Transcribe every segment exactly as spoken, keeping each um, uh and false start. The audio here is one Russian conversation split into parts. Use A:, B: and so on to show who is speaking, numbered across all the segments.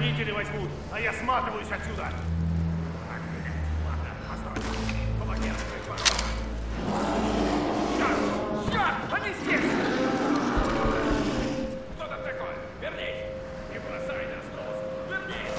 A: Хранители возьмут, а я сматываюсь отсюда. Так, ладно, постой. Помоги открыть ворота. Черт! Черт! Они здесь! Что там такое? Вернись! Не бросай нас, трус! Вернись!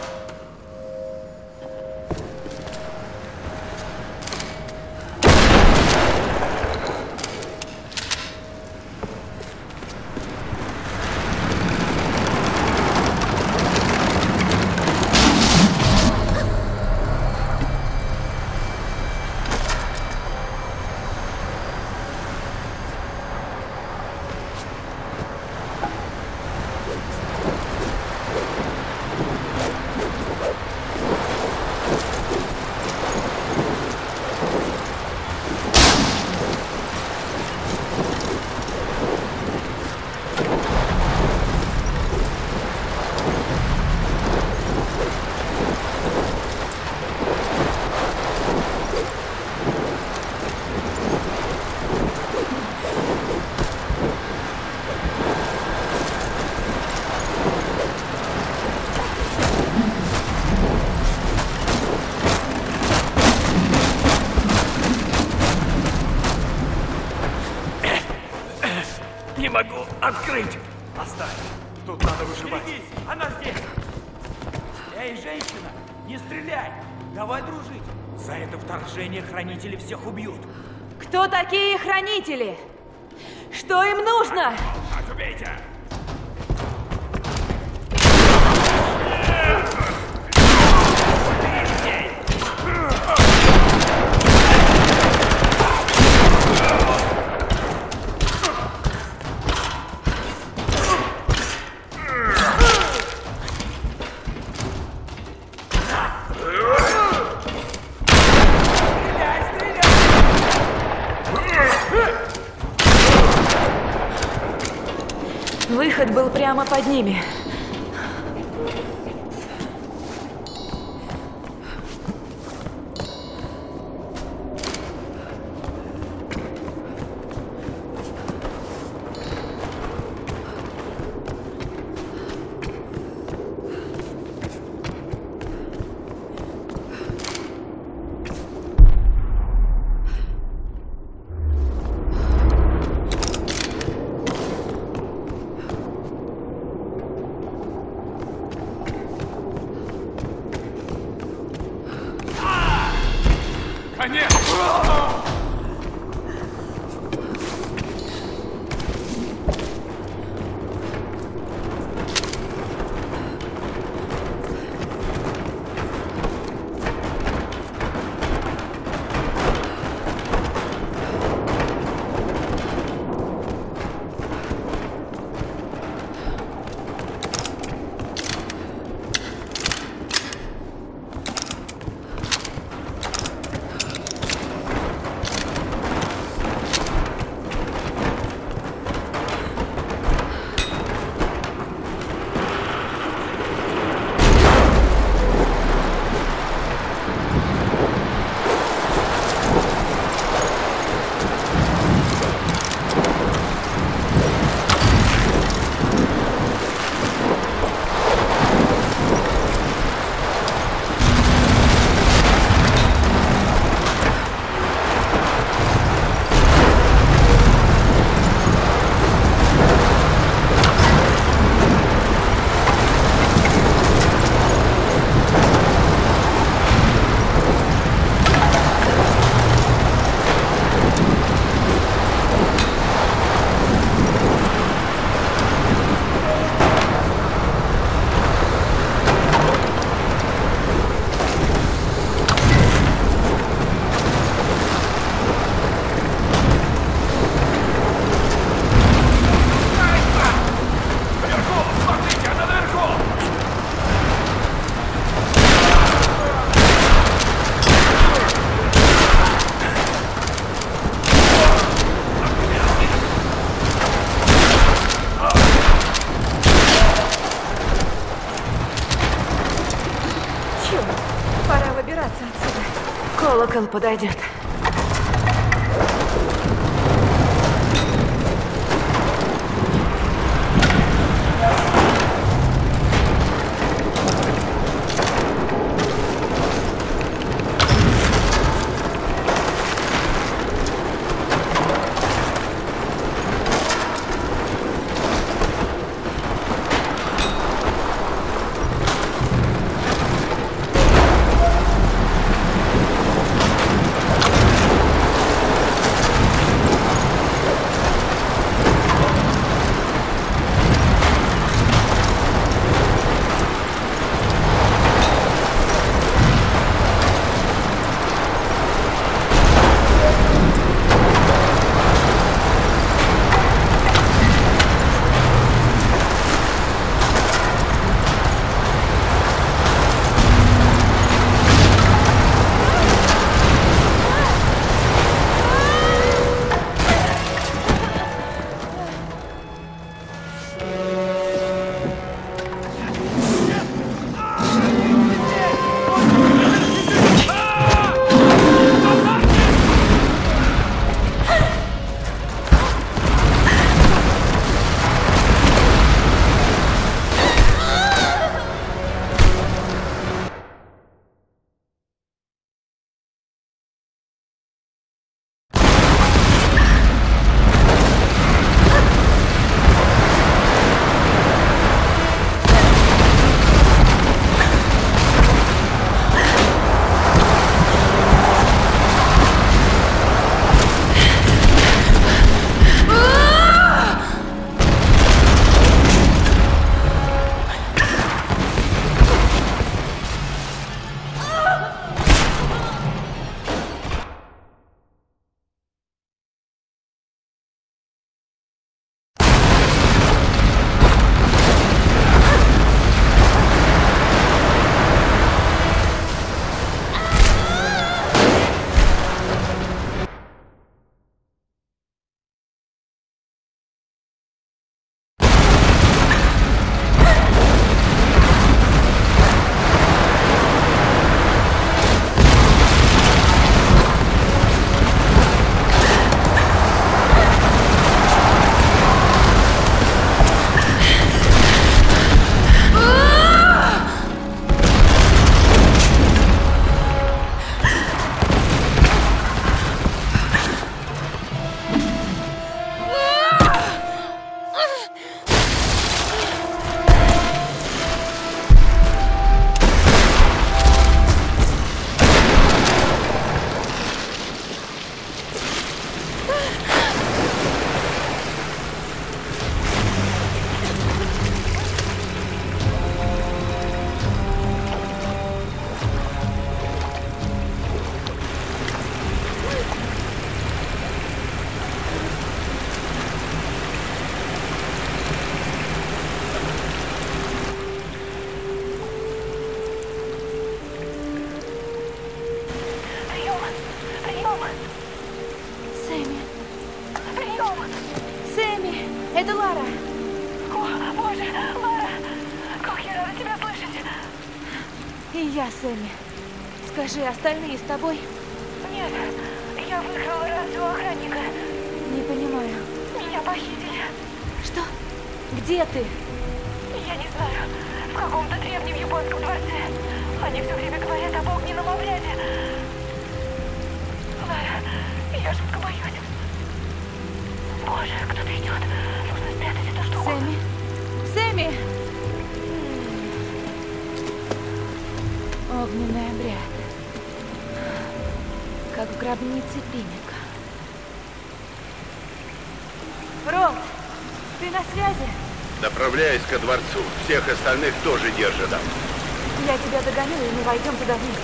B: Не могу открыть.
A: Оставь. Тут надо выживать.
B: Берегись, она здесь. Эй, женщина, не стреляй. Давай дружить. За это вторжение хранители всех убьют.
C: Кто такие хранители? Что им нужно?
A: Отубейте!
C: Выход был прямо под ними. Колокол подойдет. Это Лара.
D: О, боже, Лара! Как я рада тебя слышать!
C: И я, Сэмми. Скажи, остальные с тобой?
D: Нет, я выкрала рацию охранника.
C: Не понимаю.
D: Меня похитили.
C: Что? Где ты?
D: Я не знаю, в каком-то древнем японском дворце. Они все время говорят об огненном обряде. Лара, я жутко боюсь. Боже, кто-то идет. Нужно спрятать эту штуку.
C: Сэмми? Сэмми! Огненный обряд. Как в гробнице Пинника. Ролд, ты на связи?
E: Направляюсь ко дворцу. Всех остальных тоже держи там.
C: Я тебя догоню, и мы войдем туда вместе.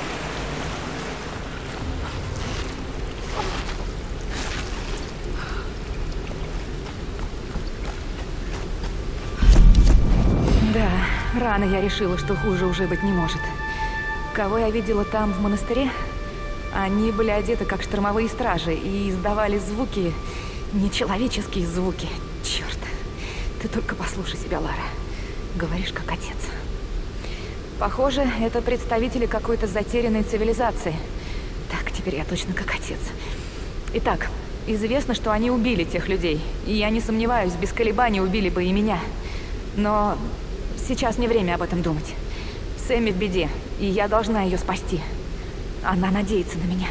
C: Да, рано я решила, что хуже уже быть не может. Кого я видела там, в монастыре? Они были одеты как штормовые стражи и издавали звуки, нечеловеческие звуки. Черт, ты только послушай себя, Лара. Говоришь, как отец. Похоже, это представители какой-то затерянной цивилизации. Так, теперь я точно как отец. Итак, известно, что они убили тех людей. И я не сомневаюсь, без колебаний убили бы и меня. Но сейчас не время об этом думать. Сэмми в беде, и я должна ее спасти. Она надеется на меня.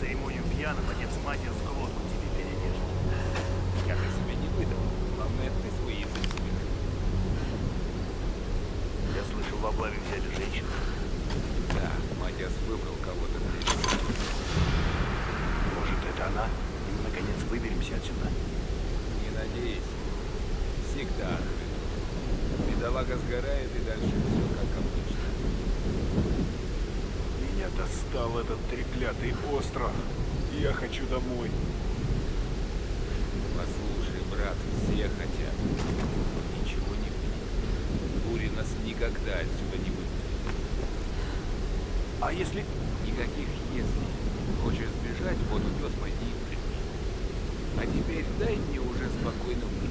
A: церемонию пьяным, отец матери в глотку тебе перережет.
F: Я ты себя не выдал. Главное, ты свой язык слышишь.
A: Я слышал, в облаве взяли женщину.
F: Да, Матиас выбрал кого-то для этого.
A: Может, это она? И мы, наконец, выберемся отсюда.
F: Не надейся. Всегда открыт. Бедолага сгорает, и дальше все как обычно.
A: Меня достал этот треклятый остров. Я хочу домой.
F: Послушай, брат, все хотят. Ничего не будет. Бури нас никогда отсюда не выпустит.
A: А если...
F: Никаких «если». Хочешь сбежать, вот утес, пойди и прыгни. А теперь дай мне уже спокойно выйти.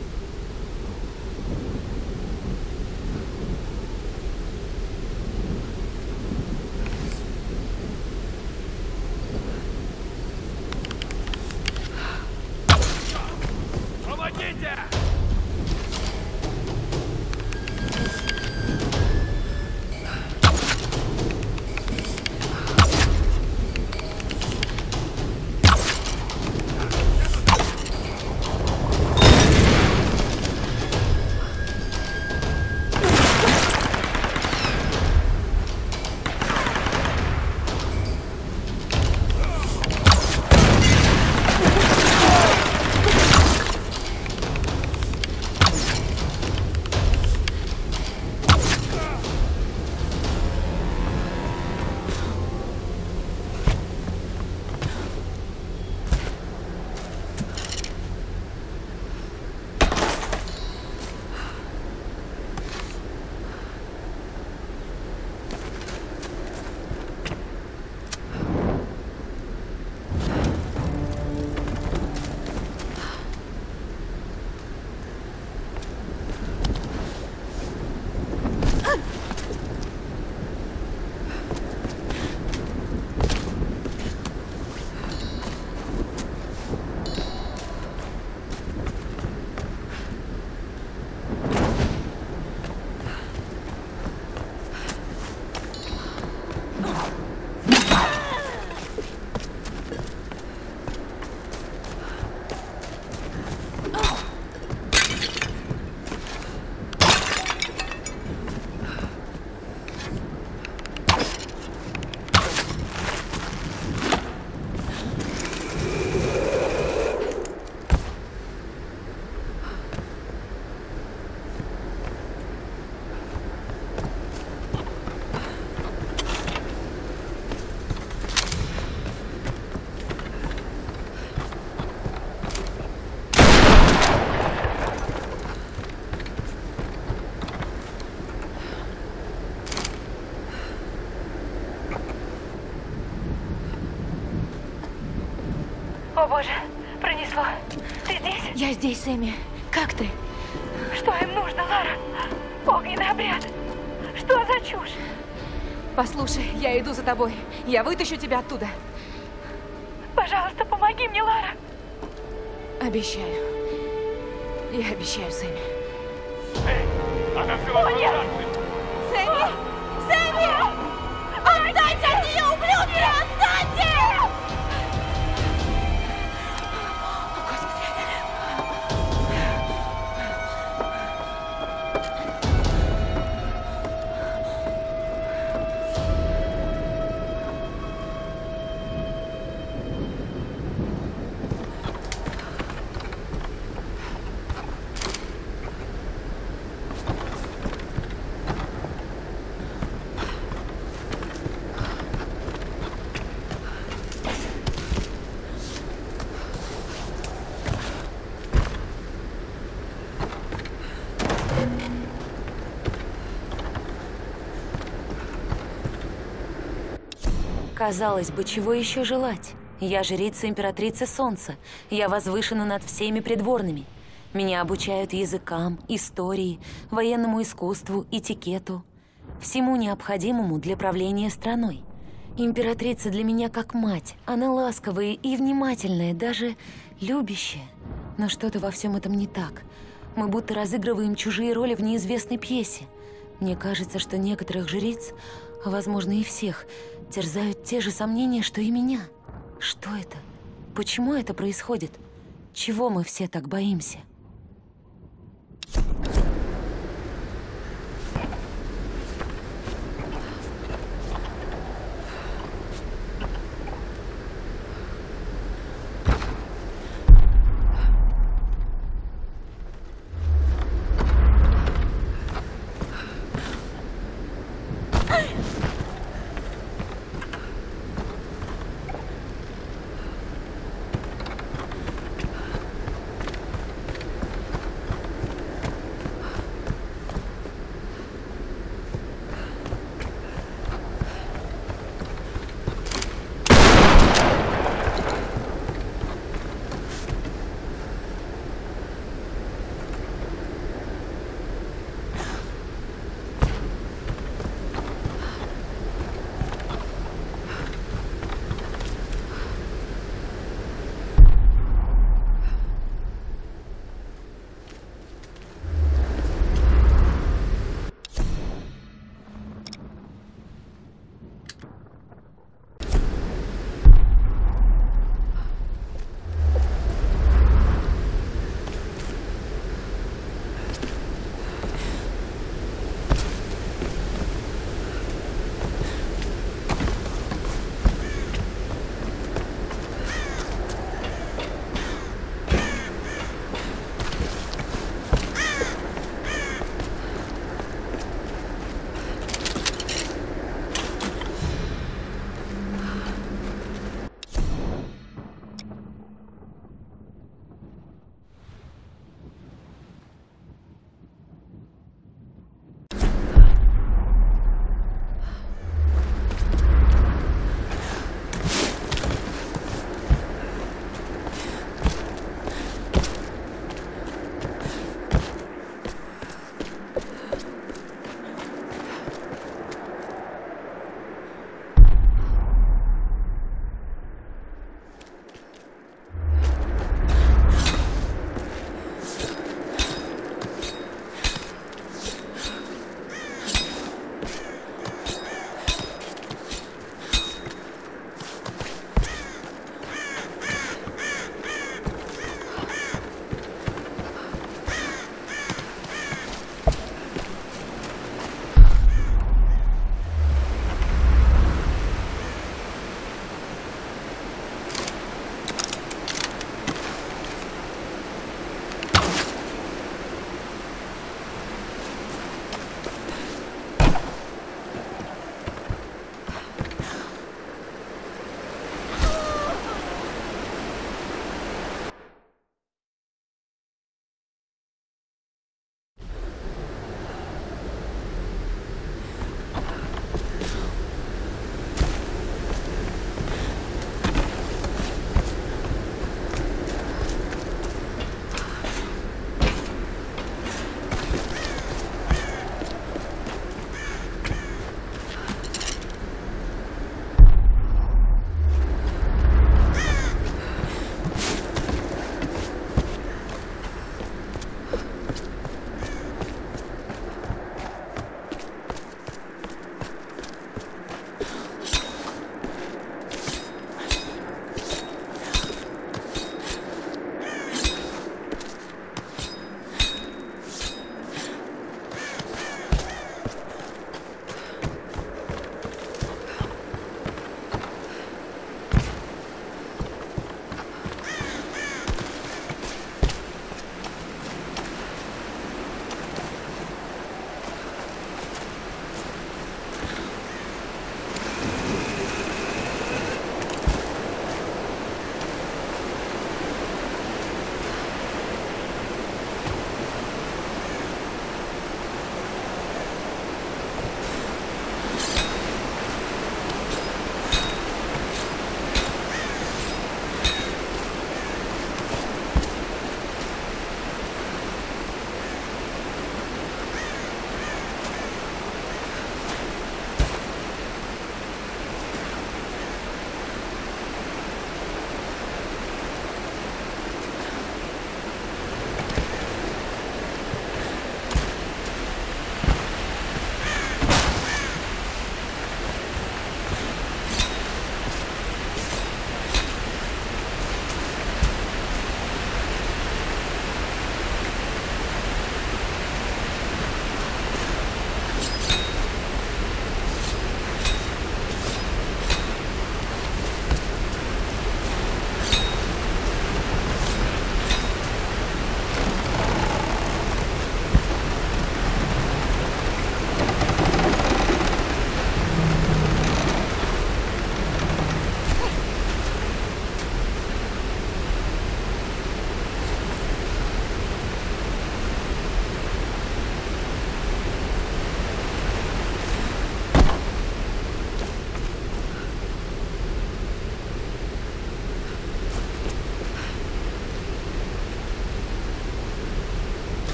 D: О боже, пронесло. Ты здесь?
C: Я здесь, Сэмми. Как ты?
D: Что им нужно, Лара? Огненный обряд. Что за чушь?
C: Послушай, я иду за тобой. Я вытащу тебя оттуда.
D: Пожалуйста, помоги мне, Лара.
C: Обещаю. Я обещаю, Сэмми.
A: Она все
D: О, нет!
C: Сэмми! Сэмми! Отстаньте от нее, ублюдки! Отстаньте!
G: Казалось бы, чего еще желать? Я жрица императрицы Солнца. Я возвышена над всеми придворными. Меня обучают языкам, истории, военному искусству, этикету. Всему необходимому для правления страной. Императрица для меня как мать. Она ласковая и внимательная, даже любящая. Но что-то во всем этом не так. Мы будто разыгрываем чужие роли в неизвестной пьесе. Мне кажется, что некоторых жриц, а возможно и всех, терзают те же сомнения, что и меня. Что это? Почему это происходит? Чего мы все так боимся?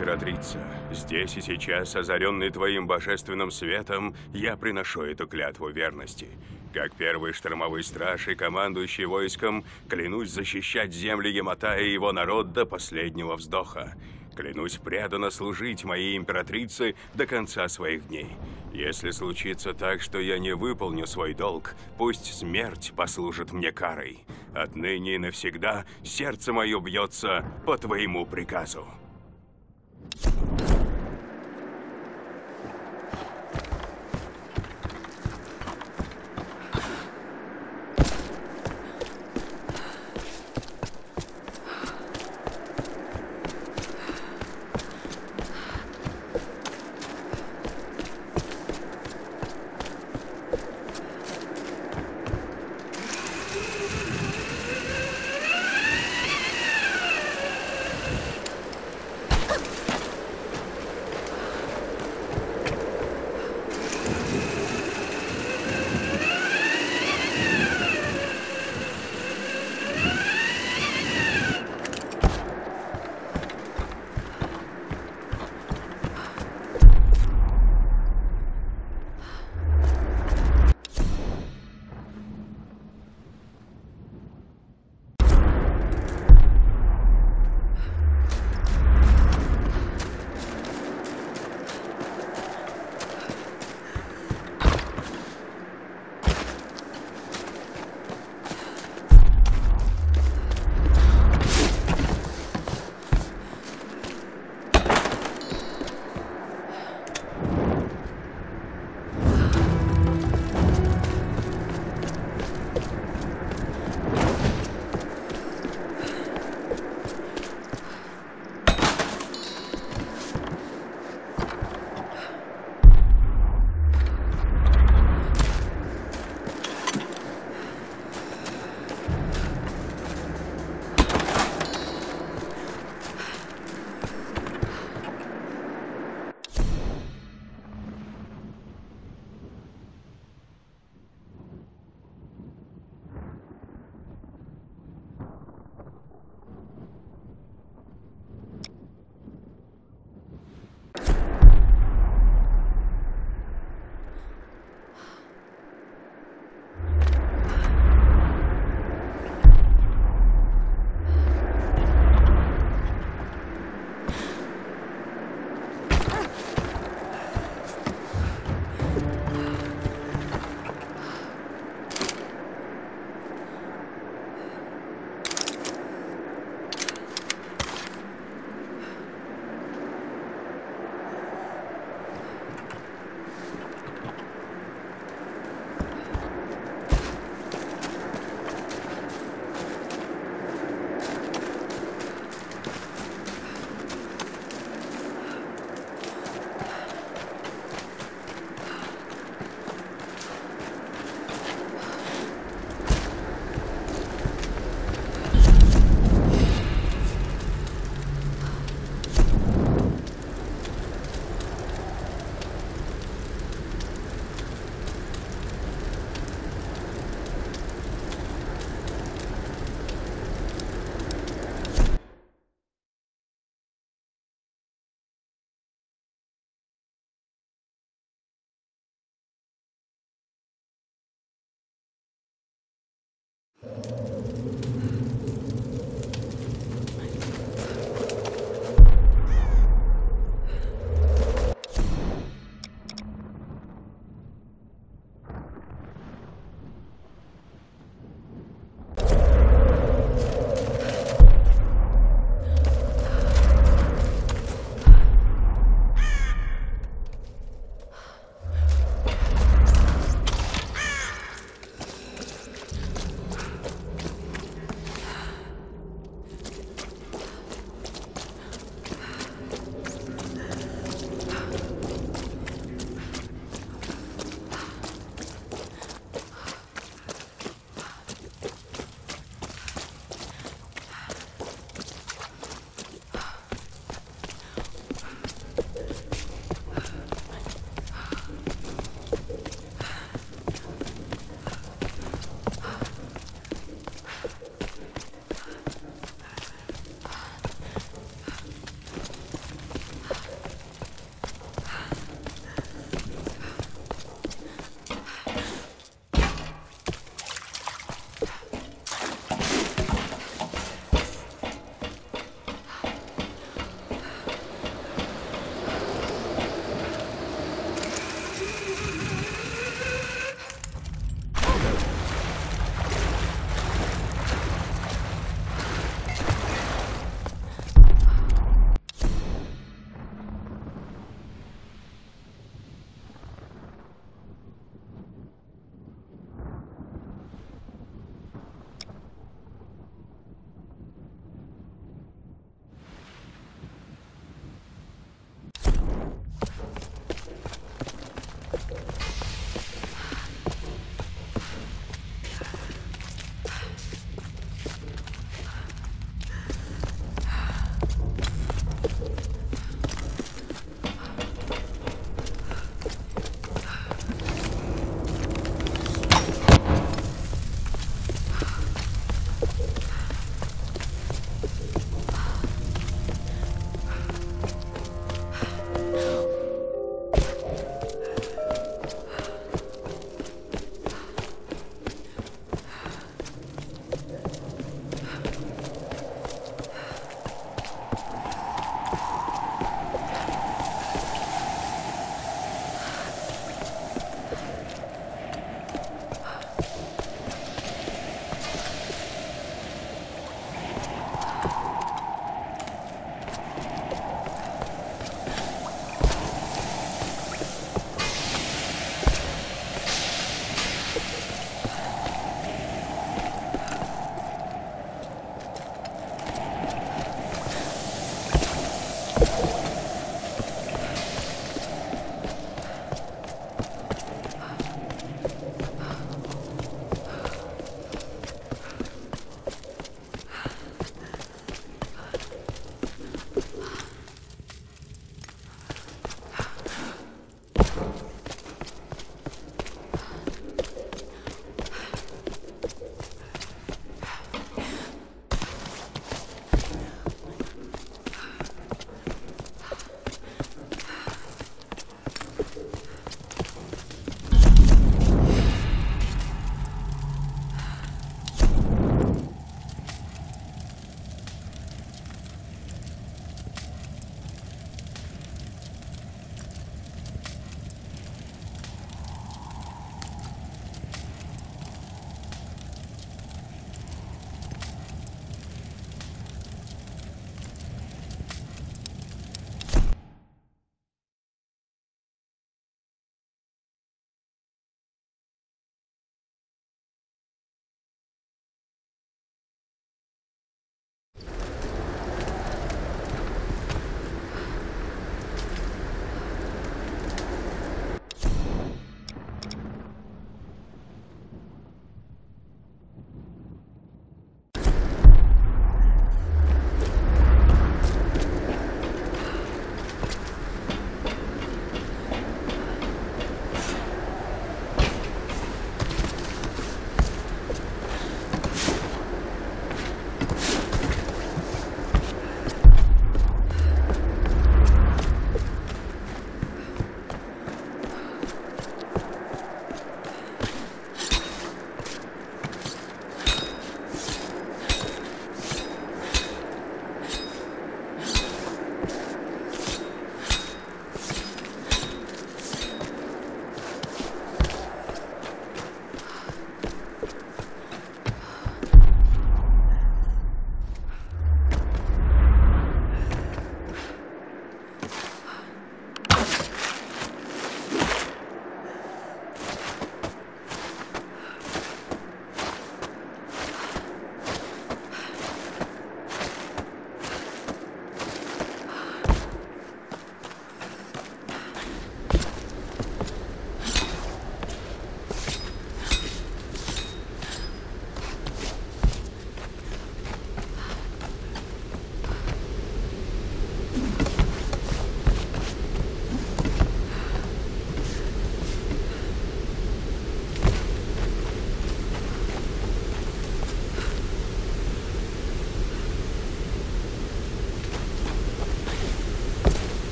H: императрица, здесь и сейчас, озаренный твоим божественным светом, я приношу эту клятву верности. Как первый штормовой страж и командующий войском, клянусь защищать земли Яматая и его народ до последнего вздоха. Клянусь преданно служить моей императрице до конца своих дней. Если случится так, что я не выполню свой долг, пусть смерть послужит мне карой. Отныне и навсегда сердце мое бьется по твоему приказу.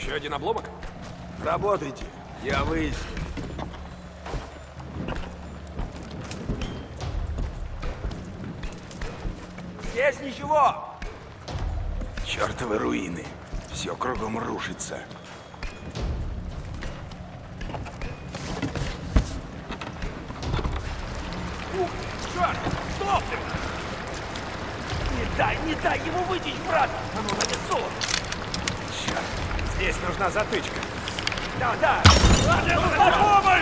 B: Еще один обломок?
I: Работайте, я выясню.
B: Здесь ничего!
I: Чёртовы руины. Все кругом рушится.
B: Ух, черт! Стоп! Не дай, не дай ему вытечь, брат! Оно на золото!
I: Черт, здесь нужна затычка.
B: Да, да!
A: На помощь!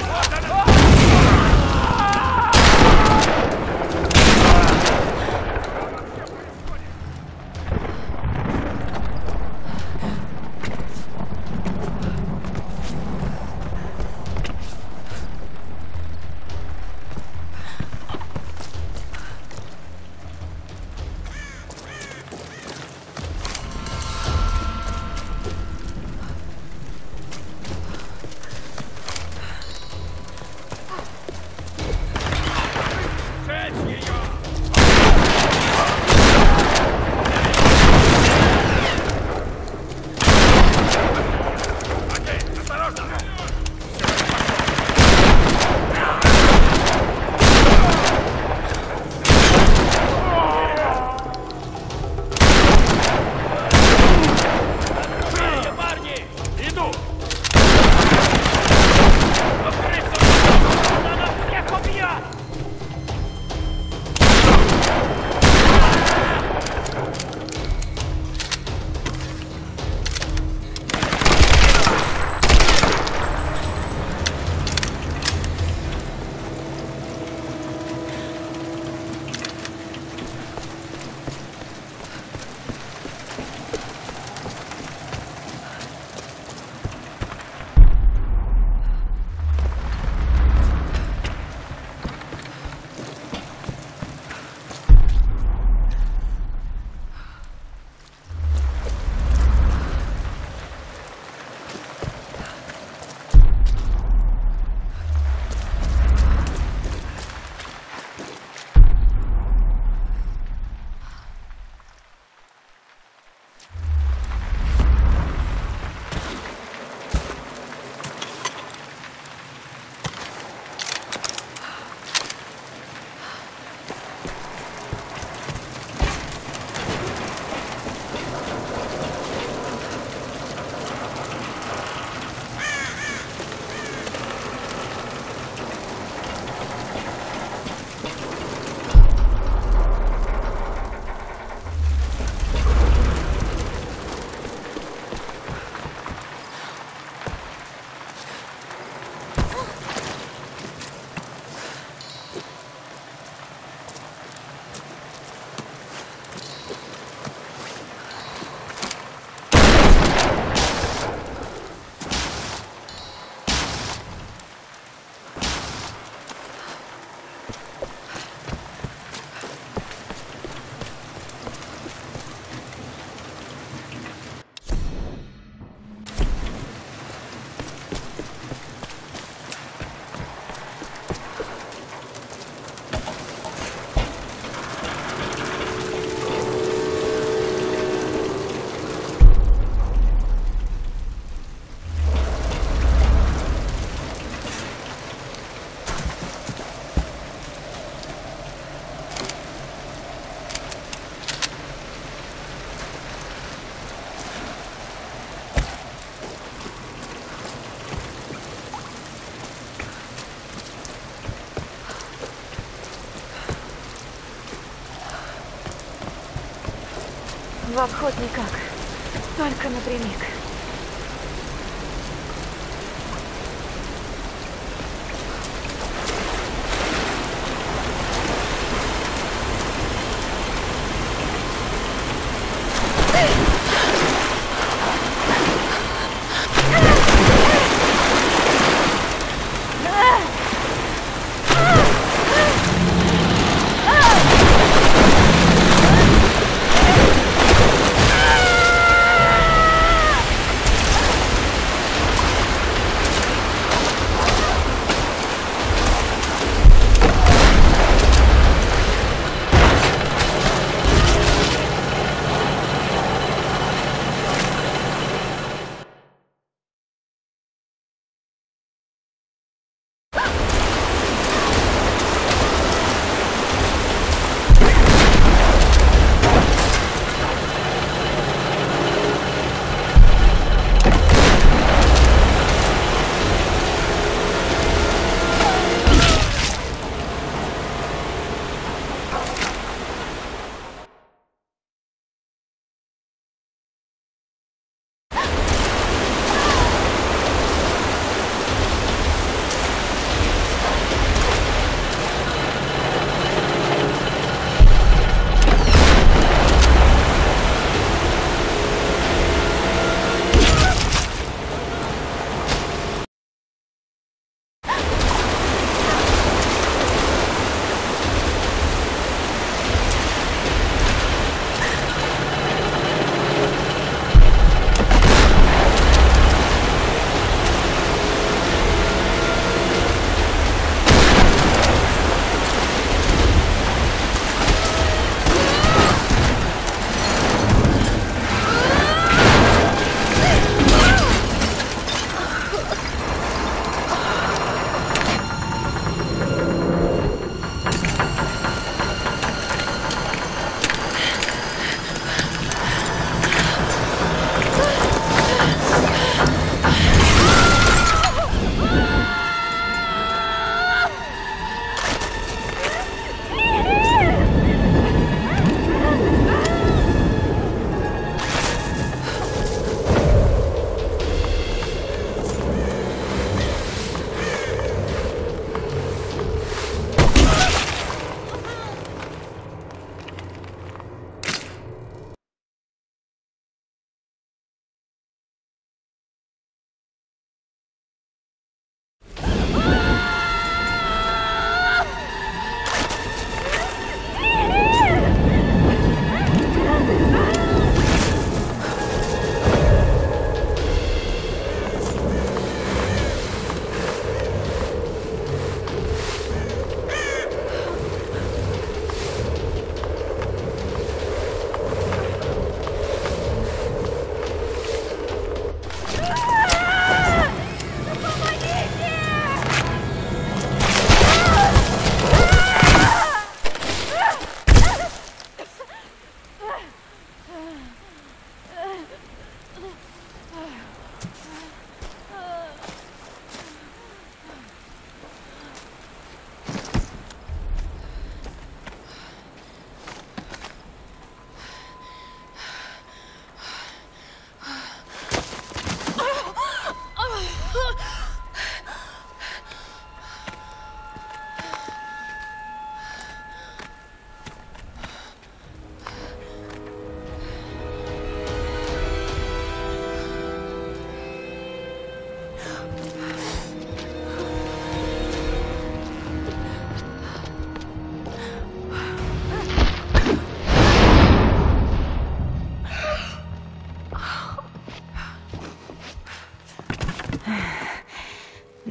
C: В обход никак. Только напрямик.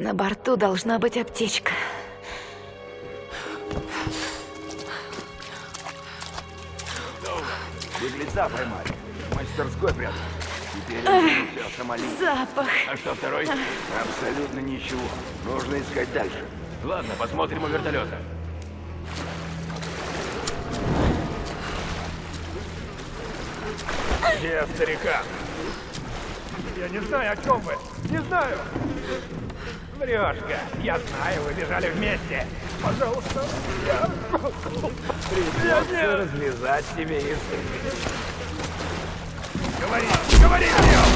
C: На борту должна быть аптечка.
I: Беглеца поймали. В мастерской прятали. Теперь он самолет.
C: Запах.
I: А что второй? Абсолютно ничего. Нужно искать дальше.
A: Ладно, посмотрим у вертолета. Где старикан? Я не знаю, о чем вы. Не знаю. Врёшка. Я знаю, вы бежали вместе. Пожалуйста. Я... Придется развязать тебе язык. Говори, говори,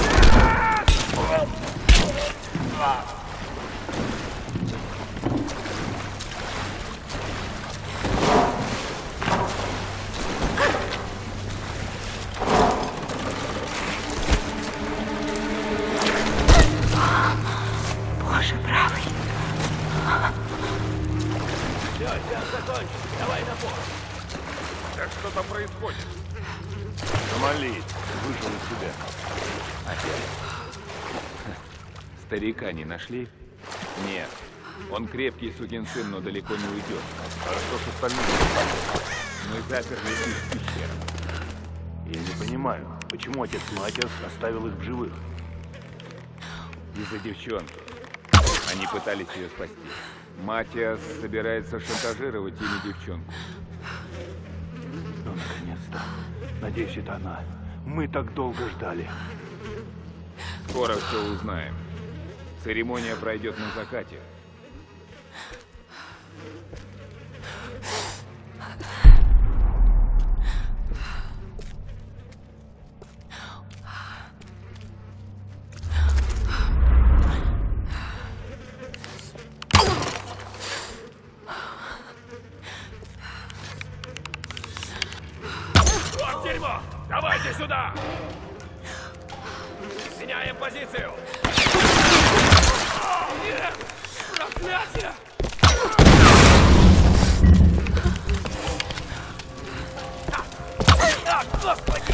C: Боже, правый.
A: Все, сейчас закончим. Давай на порт.
H: Так что там происходит?
I: Самолет вышел из себя.
F: Старика не нашли? Нет. Он крепкий сукин сын, но далеко не уйдет.
I: А что с остальными?
F: Мы заперли их в пещеру.
I: Я не понимаю, почему отец Матиас оставил их в живых?
F: Из-за девчонки. Они пытались ее спасти. Матиас собирается шантажировать ими девчонку.
I: Ну, наконец-то. Надеюсь, это она. Мы так долго ждали.
F: Скоро все узнаем. Церемония пройдет на закате.
A: Вот дерьмо! Давайте сюда! Меняем позицию! Нет! Проклятие! А, господи!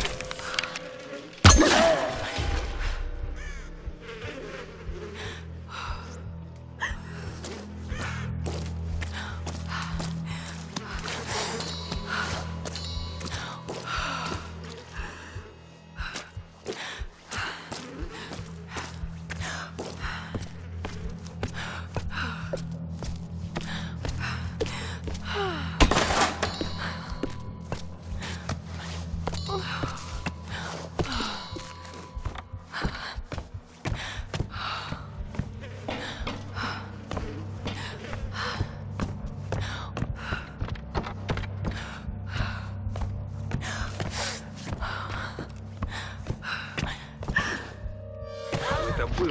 F: Это было.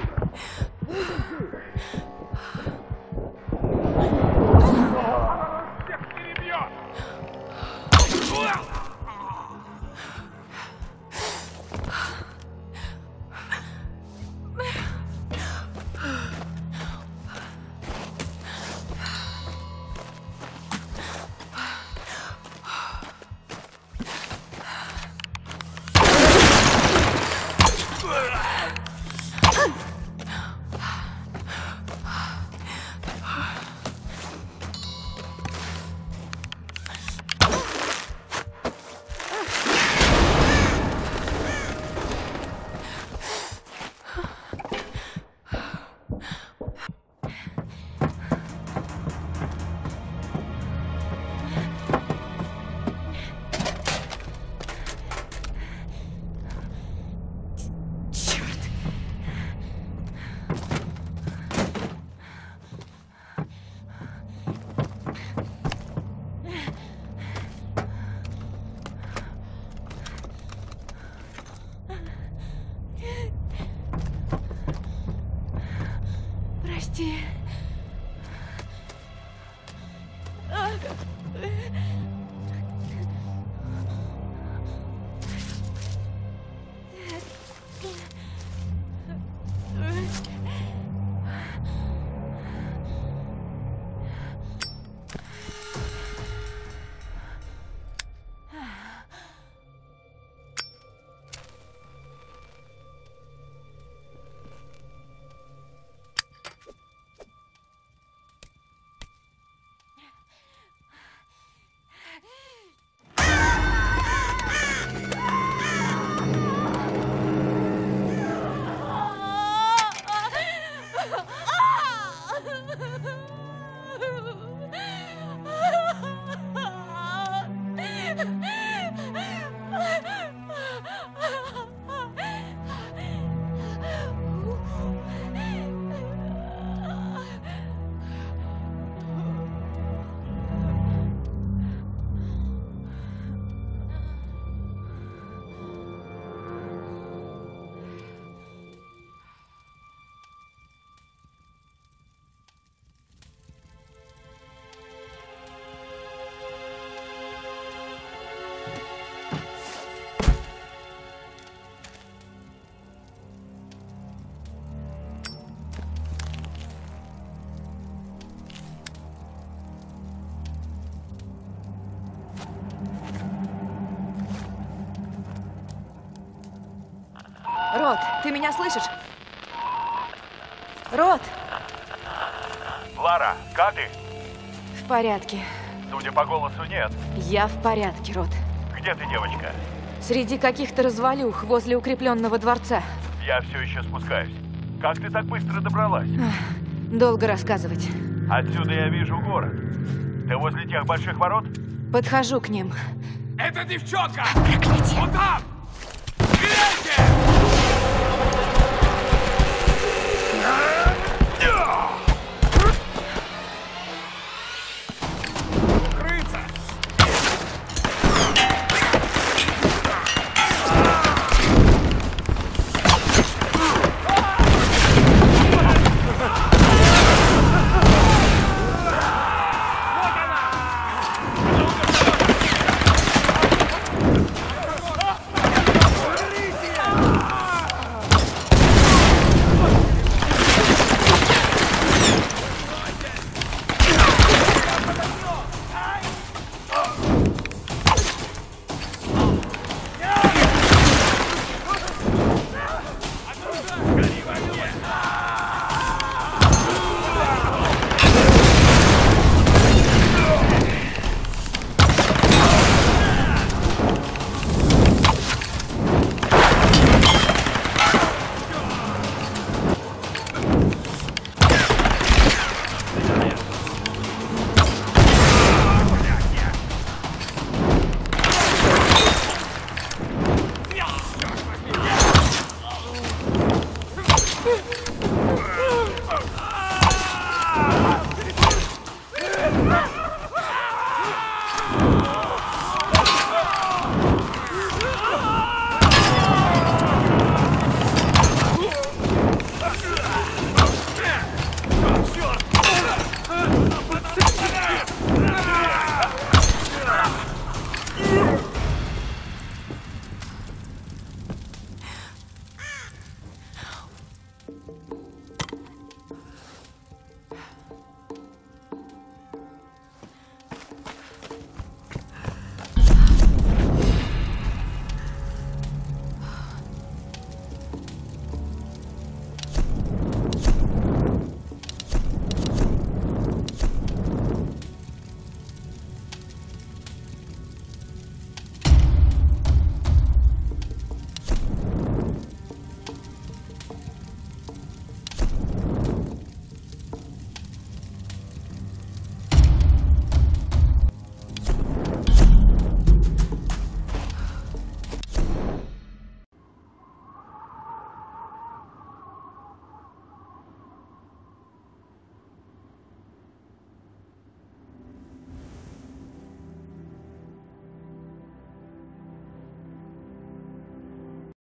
A: Всех перебьет!
C: Рот, ты меня слышишь? Рот!
I: Лара, как ты?
C: В порядке.
I: Судя по голосу, нет.
C: Я в порядке, Рот.
I: Где ты, девочка?
C: Среди каких-то развалюх возле укрепленного дворца.
I: Я все еще спускаюсь. Как ты так быстро добралась?
C: Долго рассказывать.
I: Отсюда я вижу город. Ты возле тех больших ворот?
C: Подхожу к ним.
B: Это девчонка!
C: Проклятие!
B: Вот там! Стреляйте!